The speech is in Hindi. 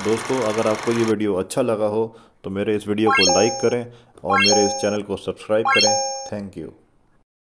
दोस्तों अगर आपको ये वीडियो अच्छा लगा हो तो मेरे इस वीडियो को लाइक करें और मेरे इस चैनल को सब्सक्राइब करें। Thank you.